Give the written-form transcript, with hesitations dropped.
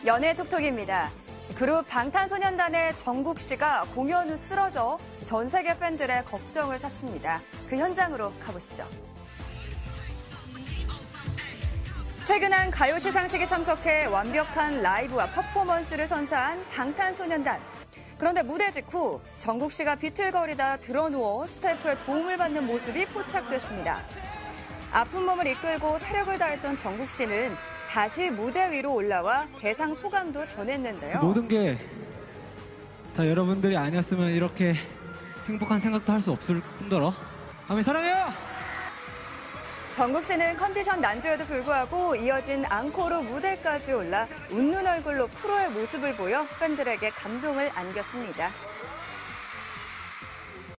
연예 톡톡입니다. 그룹 방탄소년단의 정국 씨가 공연 후 쓰러져 전 세계 팬들의 걱정을 샀습니다. 그 현장으로 가보시죠. 최근 한 가요 시상식에 참석해 완벽한 라이브와 퍼포먼스를 선사한 방탄소년단. 그런데 무대 직후 정국 씨가 비틀거리다 드러누워 스태프의 도움을 받는 모습이 포착됐습니다. 아픈 몸을 이끌고 체력을 다했던 정국 씨는 다시 무대 위로 올라와 대상 소감도 전했는데요. 모든 게 다 여러분들이 아니었으면 이렇게 행복한 생각도 할 수 없을 뿐더러 아미 사랑해요! 정국 씨는 컨디션 난조에도 불구하고 이어진 앙코르 무대까지 올라 웃는 얼굴로 프로의 모습을 보여 팬들에게 감동을 안겼습니다.